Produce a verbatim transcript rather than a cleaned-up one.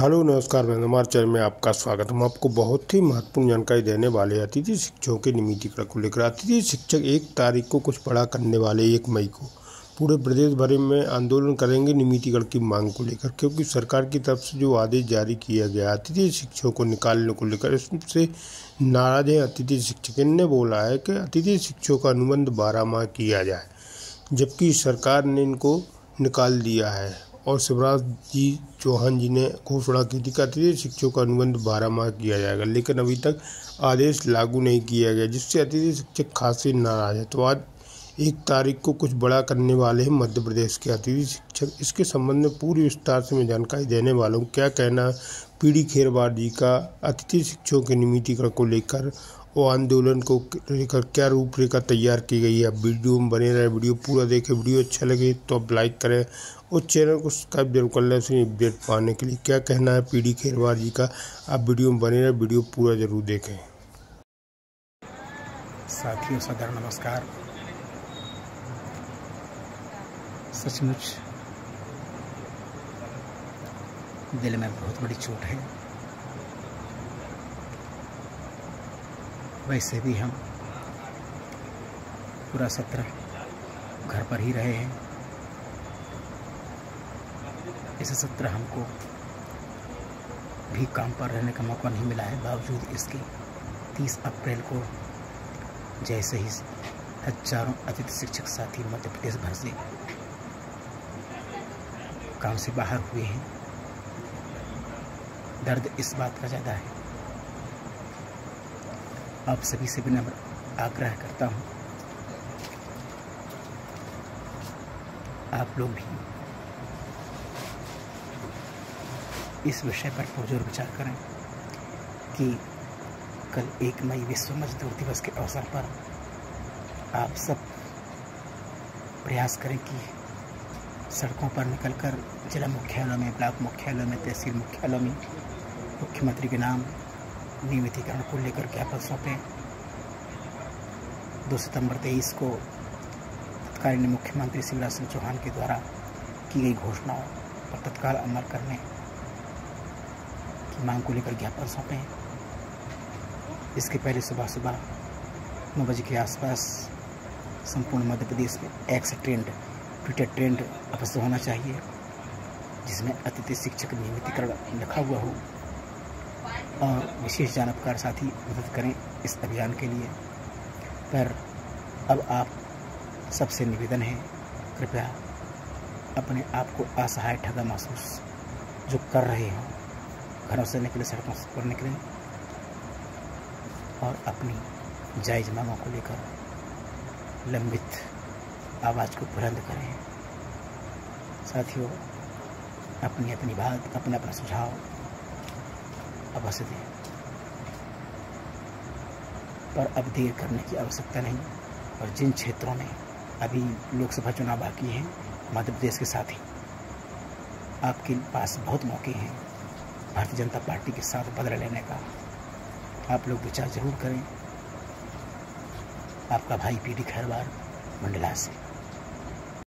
Hello नमस्कार, मैं हमारे चैनल में आपका स्वागत। हम आपको बहुत ही महत्वपूर्ण जानकारी देने वाले हैं अतिथि शिक्षकों के नियमितीकरण को लेकर। अतिथि शिक्षक एक तारीख को कुछ बड़ा करने वाले एक मई को पूरे प्रदेश भर में आंदोलन करेंगे नियमितीकरण की मांग को लेकर, क्योंकि सरकार की तरफ से जो आदेश जारी किया गया अतिथि शिक्षकों को निकालने को लेकर, इससे नाराज है अतिथि शिक्षक। इनने बोला है कि अतिथि शिक्षकों का अनुबंध बारह माह किया जाए, जबकि सरकार ने इनको निकाल दिया है। और शिवराज जी चौहान जी ने घोषणा की थी कि अतिथि शिक्षकों का अनुबंध बारह माह किया जाएगा, लेकिन अभी तक आदेश लागू नहीं किया गया, जिससे अतिथि शिक्षक खासे नाराज है। तो आज एक तारीख को कुछ बड़ा करने वाले हैं मध्य प्रदेश के अतिथि शिक्षक। इसके संबंध में पूरी विस्तार से मैं जानकारी देने वाला हूँ। क्या कहना पीडी खेरवार जी का अतिथि शिक्षकों के नियमितीकरण को लेकर और आंदोलन को लेकर क्या रूपरेखा तैयार की गई है। अब वीडियो में बने रहे, वीडियो पूरा देखें। वीडियो अच्छा लगे तो आप लाइक करें और चैनल को सब्सक्राइब जरूर कर लें उसे अपडेट पाने के लिए। क्या कहना है पीडी खेरवार जी का, आप वीडियो में बने रहे, वीडियो पूरा जरूर देखें। साथियों सादर नमस्कार। सचमुच दिल में बहुत बड़ी चोट है। वैसे भी हम पूरा सत्र घर पर ही रहे हैं। इस सत्र हमको भी काम पर रहने का मौका नहीं मिला है। बावजूद इसके तीस अप्रैल को जैसे ही हजारों अतिथि शिक्षक साथी मध्य प्रदेश भर से काम से बाहर हुए हैं, दर्द इस बात का ज़्यादा है। आप सभी से विनम्र आग्रह करता हूँ, आप लोग भी इस विषय पर पुरजोर विचार करें कि कल एक मई विश्व मजदूर दिवस के अवसर पर आप सब प्रयास करें कि सड़कों पर निकलकर जिला मुख्यालयों में, ब्लॉक मुख्यालयों में, तहसील मुख्यालयों में मुख्यमंत्री के नाम नियमितीकरण को लेकर ज्ञापन सौंपें। दो सितंबर तेईस को तत्कालीन मुख्यमंत्री शिवराज सिंह चौहान के द्वारा की गई घोषणाओं पर तत्काल अमल करने की मांग को लेकर ज्ञापन सौंपें। इसके पहले सुबह सुबह नौ बजे के आसपास संपूर्ण मध्य प्रदेश में एक्स ट्रेंड, ट्विटर ट्रेंड अवश्य होना चाहिए, जिसमें अतिथि शिक्षक नियमितीकरण लिखा हुआ हो, और विशेष जानकार साथी मदद करें इस अभियान के लिए। पर अब आप सबसे निवेदन है, कृपया अपने आप को असहाय ठगा महसूस जो कर रहे हो, घरों से निकले, सड़कों पर निकलें और अपनी जायज़ मांगों को लेकर लंबित आवाज़ को बुलंद करें। साथियों, अपनी अपनी बात, अपना अपना सुझाव अवश्य दें, पर अब देर करने की आवश्यकता नहीं। और जिन क्षेत्रों में अभी लोकसभा चुनाव बाकी हैं मध्य प्रदेश के साथ ही, आपके पास बहुत मौके हैं भारतीय जनता पार्टी के साथ बदला लेने का। आप लोग विचार जरूर करें। आपका भाई पीडी खेरवार मंडला से।